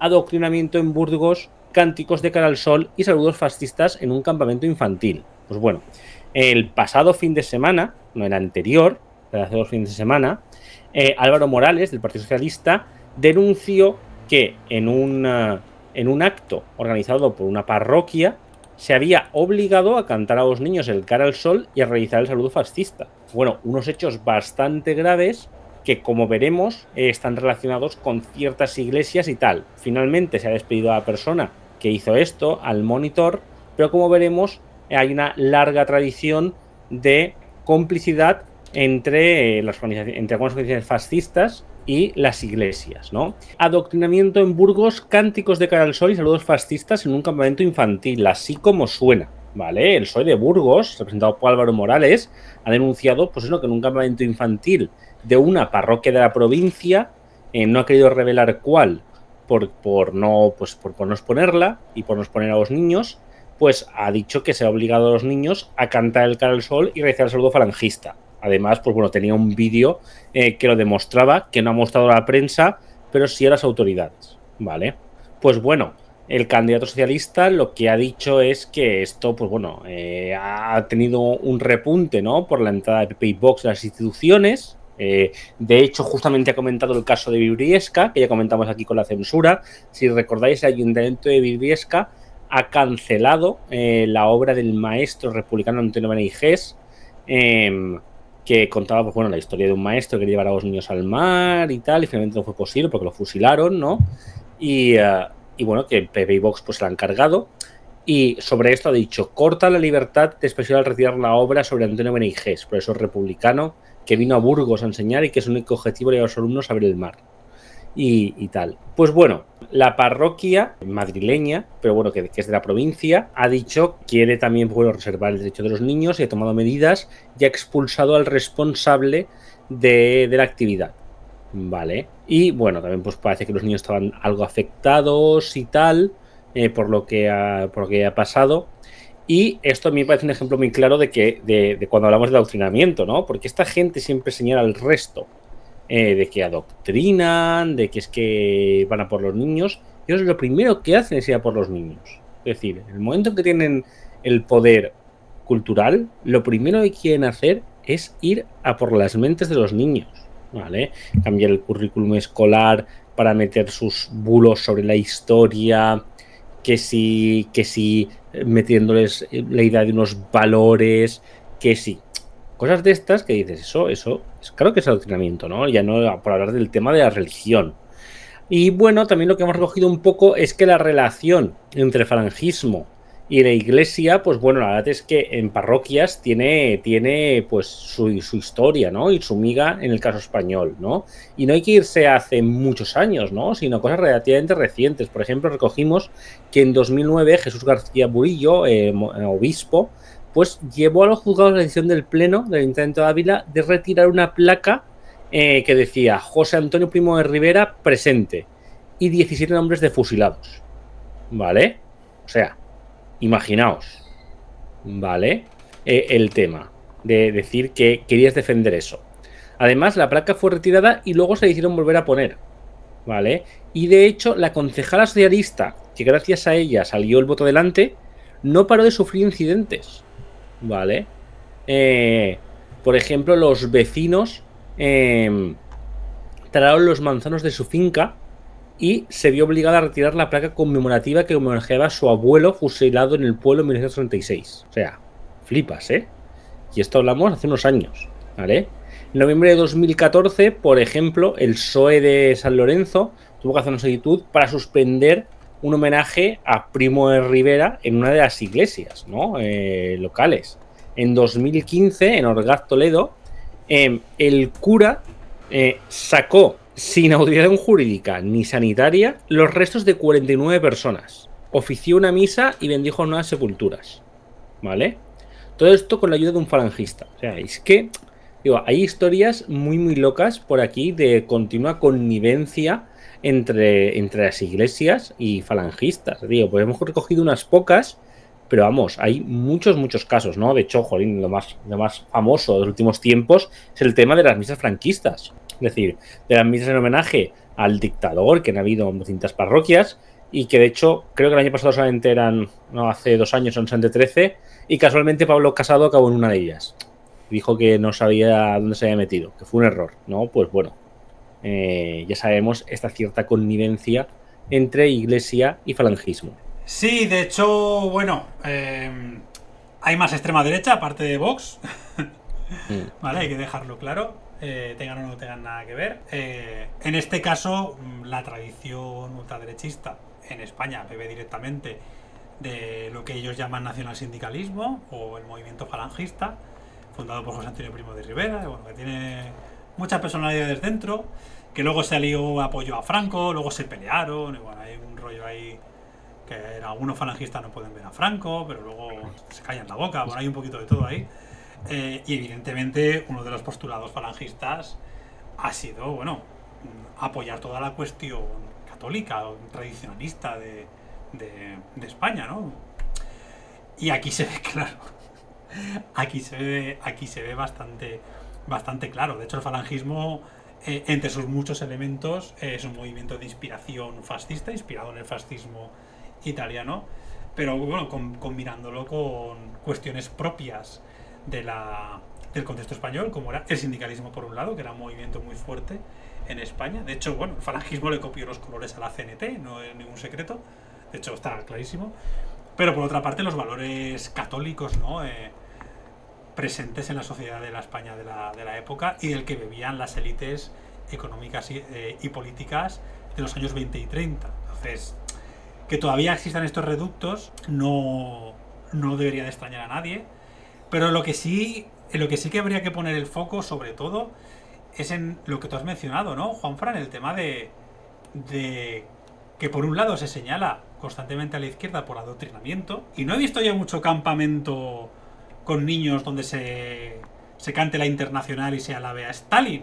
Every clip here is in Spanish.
adoctrinamiento en Burgos, cánticos de cara al sol y saludos fascistas en un campamento infantil. Pues bueno, el pasado fin de semana, no el anterior, hace 2 fines de semana, Álvaro Morales, del Partido Socialista, denunció que en un acto organizado por una parroquia se había obligado a cantar a los niños el cara al sol y a realizar el saludo fascista. Bueno, unos hechos bastante graves que, como veremos, están relacionados con ciertas iglesias y tal. Finalmente se ha despedido a la persona que hizo esto, al monitor, pero como veremos hay una larga tradición de complicidad entre algunas organizaciones fascistas y las iglesias, ¿no? Adoctrinamiento en Burgos, cánticos de cara al sol y saludos fascistas en un campamento infantil, así como suena, ¿vale? El PSOE de Burgos, representado por Álvaro Morales, ha denunciado, pues eso, que en un campamento infantil de una parroquia de la provincia, no ha querido revelar cuál, por no exponerla y por no exponer a los niños, pues ha dicho que se ha obligado a los niños a cantar el cara al sol y realizar el saludo falangista. Además, pues bueno, tenía un vídeo que lo demostraba, que no ha mostrado a la prensa, pero sí a las autoridades, ¿vale? Pues bueno, el candidato socialista lo que ha dicho es que esto, pues bueno, ha tenido un repunte, ¿no? Por la entrada de PP y Vox a las instituciones. De hecho, justamente ha comentado el caso de Briviesca, que ya comentamos aquí con la censura. Si recordáis, el ayuntamiento de Briviesca ha cancelado la obra del maestro republicano Antonio Benigés, que contaba, pues bueno, la historia de un maestro que quería llevar a los niños al mar y tal, y finalmente no fue posible porque lo fusilaron, ¿no? Y bueno, que PP y Vox pues se la han cargado. Y sobre esto ha dicho: corta la libertad de expresión al retirar la obra sobre Antonio Benigés, profesor republicano que vino a Burgos a enseñar y que su único objetivo era llevar a los alumnos a ver el mar. Y tal. Pues bueno, la parroquia madrileña, pero bueno, que es de la provincia, ha dicho que quiere también, bueno, reservar el derecho de los niños y ha tomado medidas y ha expulsado al responsable de la actividad. Vale. Y bueno, también pues parece que los niños estaban algo afectados y tal, por lo que ha pasado. Y esto a mí me parece un ejemplo muy claro de cuando hablamos de adoctrinamiento, ¿no? Porque esta gente siempre señala al resto de que adoctrinan, de que es que van a por los niños. Ellos lo primero que hacen es ir a por los niños. Es decir, en el momento en que tienen el poder cultural, lo primero que quieren hacer es ir a por las mentes de los niños, ¿vale? Cambiar el currículum escolar para meter sus bulos sobre la historia, que sí, metiéndoles la idea de unos valores, que sí. Cosas de estas que dices, eso es claro que es adoctrinamiento, ¿no? Ya no por hablar del tema de la religión. Y bueno, también lo que hemos recogido un poco es que la relación entre el falangismo y la iglesia, pues bueno, la verdad es que en parroquias tiene pues su historia, ¿no? Y su miga en el caso español, ¿no? Y no hay que irse hace muchos años, ¿no? Sino cosas relativamente recientes. Por ejemplo, recogimos que en 2009 Jesús García Burillo, obispo, pues llevó a los juzgados la decisión del Pleno del Ayuntamiento de Ávila de retirar una placa que decía José Antonio Primo de Rivera presente y 17 nombres de fusilados, ¿vale? O sea, imaginaos, ¿vale? El tema de decir que querías defender eso. Además, la placa fue retirada y luego se hicieron volver a poner, ¿vale? Y de hecho, la concejala socialista, que gracias a ella salió el voto delante, no paró de sufrir incidentes, ¿vale? Por ejemplo, los vecinos talaron los manzanos de su finca y se vio obligada a retirar la placa conmemorativa que homenajeaba a su abuelo fusilado en el pueblo en 1936. O sea, flipas, ¿eh? Y esto hablamos hace unos años, ¿vale? En noviembre de 2014, por ejemplo, el PSOE de San Lorenzo tuvo que hacer una solicitud para suspender un homenaje a Primo de Rivera en una de las iglesias, ¿no? Locales. En 2015, en Orgaz, Toledo, el cura sacó sin autorización jurídica ni sanitaria los restos de 49 personas. Ofició una misa y bendijo nuevas sepulturas, ¿vale? Todo esto con la ayuda de un falangista. O sea, es que, digo, hay historias muy, muy locas por aquí de continua connivencia entre las iglesias y falangistas. Digo, pues hemos recogido unas pocas, pero vamos, hay muchos, muchos casos, ¿no? De hecho, jolín, lo más famoso de los últimos tiempos es el tema de las misas franquistas. Es decir, de las misas en homenaje al dictador, que han habido en distintas parroquias, y que de hecho creo que el año pasado solamente eran, no, hace 2 años, son solamente 13, y casualmente Pablo Casado acabó en una de ellas. Dijo que no sabía dónde se había metido, que fue un error, ¿no? Pues bueno, ya sabemos esta cierta connivencia entre iglesia y falangismo. Sí, de hecho, bueno, hay más extrema derecha, aparte de Vox, ¿vale? Hay que dejarlo claro, tengan o no tengan nada que ver. En este caso, la tradición ultraderechista en España bebe directamente de lo que ellos llaman nacionalsindicalismo o el movimiento falangista, fundado por José Antonio Primo de Rivera, bueno, que tiene muchas personalidades dentro, que luego se alió apoyo a Franco, luego se pelearon, y bueno, hay un rollo ahí que algunos falangistas no pueden ver a Franco, pero luego se callan la boca, bueno, hay un poquito de todo ahí. Y evidentemente uno de los postulados falangistas ha sido, bueno, apoyar toda la cuestión católica o tradicionalista de España, ¿no? Y aquí se ve claro. Aquí se ve bastante claro. De hecho, el falangismo, entre sus muchos elementos, es un movimiento de inspiración fascista, inspirado en el fascismo italiano, pero bueno, combinándolo con cuestiones propias del contexto español, como era el sindicalismo por un lado, que era un movimiento muy fuerte en España. De hecho, bueno, el falangismo le copió los colores a la CNT, no es ningún secreto, de hecho está clarísimo. Pero por otra parte, los valores católicos, ¿no? Presentes en la sociedad de la España de la época y del que bebían las élites económicas y políticas de los años 20 y 30. Entonces, que todavía existan estos reductos no debería de extrañar a nadie, pero en lo que sí que habría que poner el foco, sobre todo, es en lo que tú has mencionado, ¿no, Juanfran? El tema de que por un lado se señala constantemente a la izquierda por adoctrinamiento, y no he visto yo mucho campamento con niños donde se cante la Internacional y se alabe a Stalin,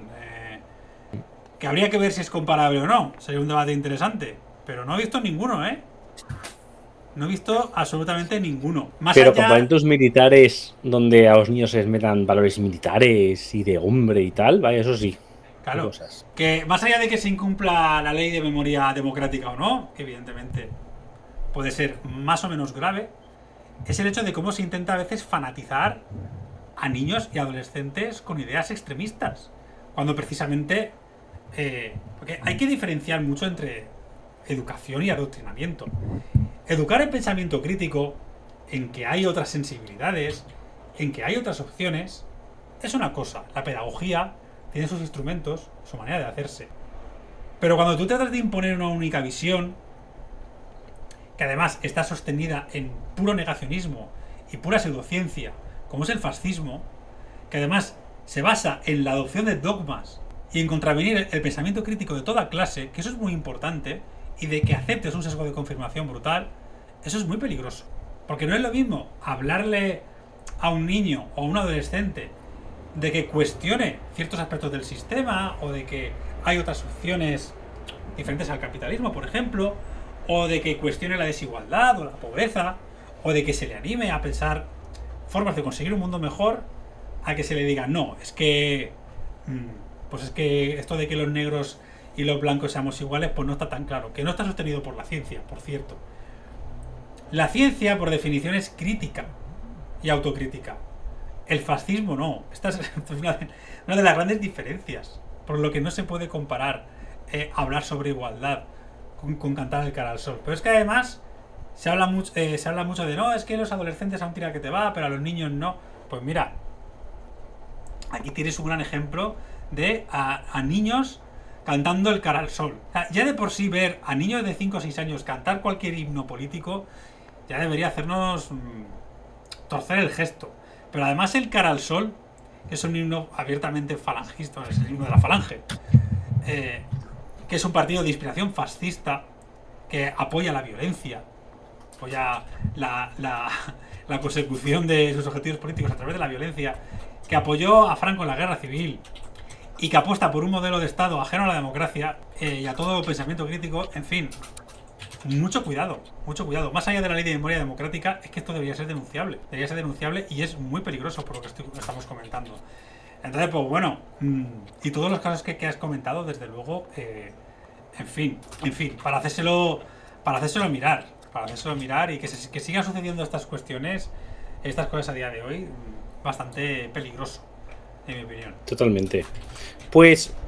que habría que ver si es comparable o no, sería un debate interesante, pero no he visto ninguno, no he visto absolutamente ninguno. Pero campamentos militares donde a los niños se les metan valores militares y de hombre y tal, vaya, eso sí. Claro, que más allá de que se incumpla la ley de memoria democrática o no, que evidentemente puede ser más o menos grave, es el hecho de cómo se intenta a veces fanatizar a niños y adolescentes con ideas extremistas, cuando precisamente porque hay que diferenciar mucho entre educación y adoctrinamiento. Educar en pensamiento crítico, en que hay otras sensibilidades, en que hay otras opciones, es una cosa. La pedagogía tiene sus instrumentos, su manera de hacerse. Pero cuando tú tratas de imponer una única visión, que además está sostenida en puro negacionismo y pura pseudociencia, como es el fascismo, que además se basa en la adopción de dogmas y en contravenir el pensamiento crítico de toda clase, que eso es muy importante, y de que aceptes un sesgo de confirmación brutal, eso es muy peligroso. Porque no es lo mismo hablarle a un niño o a un adolescente de que cuestione ciertos aspectos del sistema, o de que hay otras opciones diferentes al capitalismo, por ejemplo, o de que cuestione la desigualdad o la pobreza, o de que se le anime a pensar formas de conseguir un mundo mejor, a que se le diga, no, es que pues es que esto de que los negros y los blancos seamos iguales, pues no está tan claro, que no está sostenido por la ciencia, por cierto. La ciencia, por definición, es crítica y autocrítica. El fascismo no. Esta es una de las grandes diferencias, por lo que no se puede comparar hablar sobre igualdad con cantar el cara al sol. Pero es que además se habla mucho de, no, es que los adolescentes a un tira que te va, pero a los niños no. Pues mira, aquí tienes un gran ejemplo de a niños cantando el cara al sol. O sea, ya de por sí ver a niños de 5 o 6 años cantar cualquier himno político ya debería hacernos torcer el gesto. Pero además el cara al sol, que es un himno abiertamente falangista, es el himno de la falange, que es un partido de inspiración fascista, que apoya la violencia, apoya la consecución de sus objetivos políticos a través de la violencia, que apoyó a Franco en la guerra civil y que apuesta por un modelo de Estado ajeno a la democracia y a todo pensamiento crítico. En fin, mucho cuidado, mucho cuidado. Más allá de la ley de memoria democrática, es que esto debería ser denunciable y es muy peligroso por lo que estamos comentando. Entonces, pues bueno, y todos los casos que has comentado, desde luego, en fin, para hacérselo mirar, y que sigan sucediendo estas cuestiones, estas cosas a día de hoy, bastante peligroso, en mi opinión. Totalmente. Pues